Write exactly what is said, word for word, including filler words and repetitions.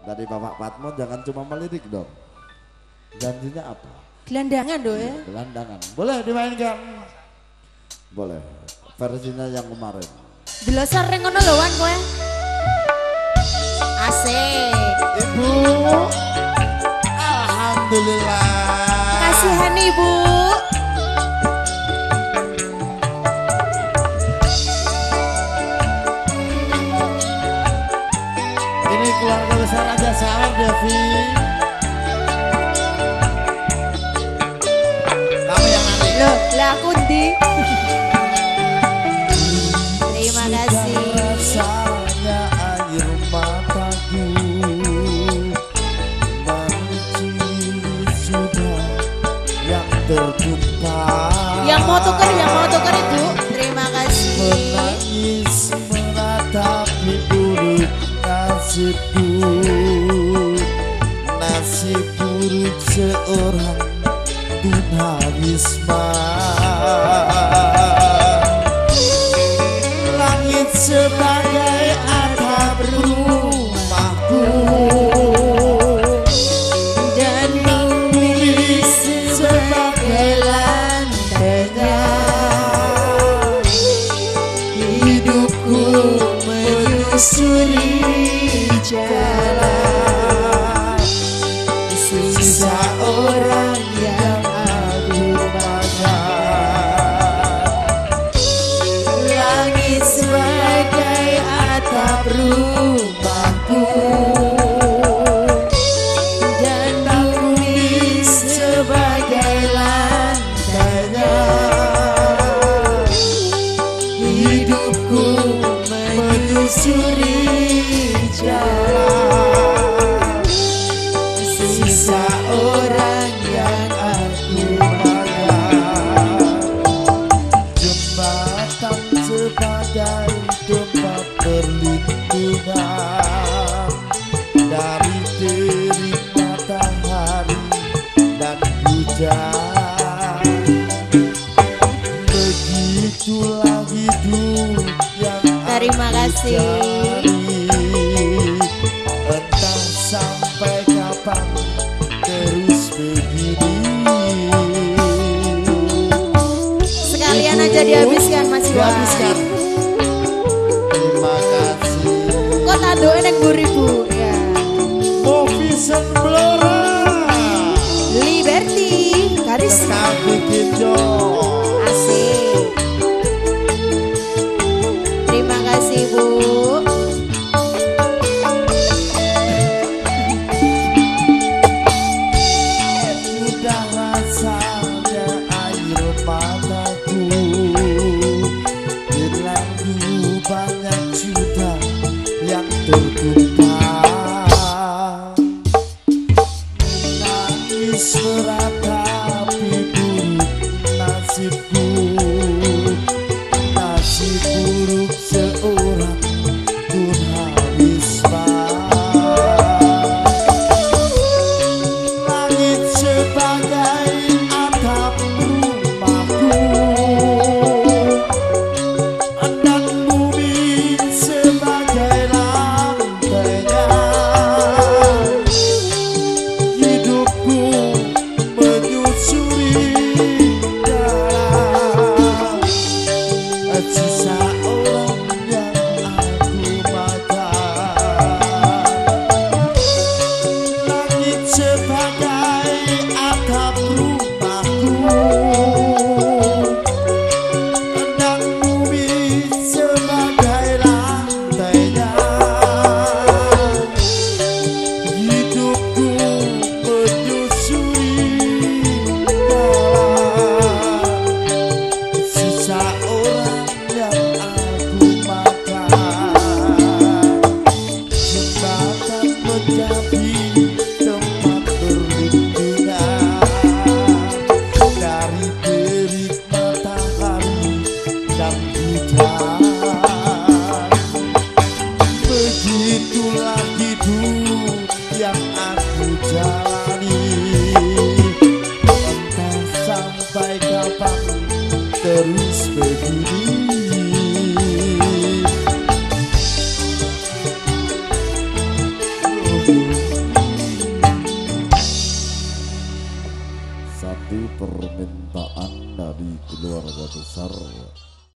Dari Bapak Patmo jangan cuma melirik dong. Janjinya apa? Gelandangan doh ya. Gelandangan. Boleh dimainkan? Boleh. Versinya yang kemarin. Delosor ring ngono lho wan kowe. Asik. Ibu. Alhamdulillah. Kasihan Ibu. Ini keluarga besar Raja Saleh Devi. Kamu yang nanti. Loh, lah aku ndi? Terima kasih. Rasanya air mataku mencuri sudah yang tertumpah. Yang mau tuker, yang mau tuker Ibu. Terima kasih. Menangis menatapi buruk nasibku, nasib buruk seorang tunawisma. Langit sebagai atap rumahku Dan bumi sebagai lantainya. hidupku menyusuri jalan sisa orang yang aku makan. Langit sebagai atap rumahku Dan bumi sebagai lantainya. Hidupku menyusuri jalan sisa orang yang aku makan. Jembatan sebagai tempat perlindungan dari terik matahari dan hujan. Begitulah hidup yang Terima kasih. entah sampai kapan terus begini. Sekalian aja dihabiskan Mas Iwan. Dihabiskan. Terima kasih. Kok tandoke nek mburi Bu? Ya. Movision Blora. Liberty garis Tetap bikin joy. asik. Terima kasih Bu. Sudah rasanya air mataku berlalu banyak sudah yang tertumpah. Menangis meratapi buruk nasibku, nasib buruk seorang tunawisma. Langit sebagai atap rumahku dan bumi sebagai lantainya. Hidupku menyusuri jalan sisa orang yang aku makan. Langit sebagai atap rumahku dan bumi sebagai lantainya. Hidupku menyusuri jalan sisa orang yang aku makan. Jembatan menjadi tempat perlindungan dari terik matahari dan hujan. Begitulah hidup yang aku jalani, entah sampai kapan terus begini. satu permintaan dari keluarga besar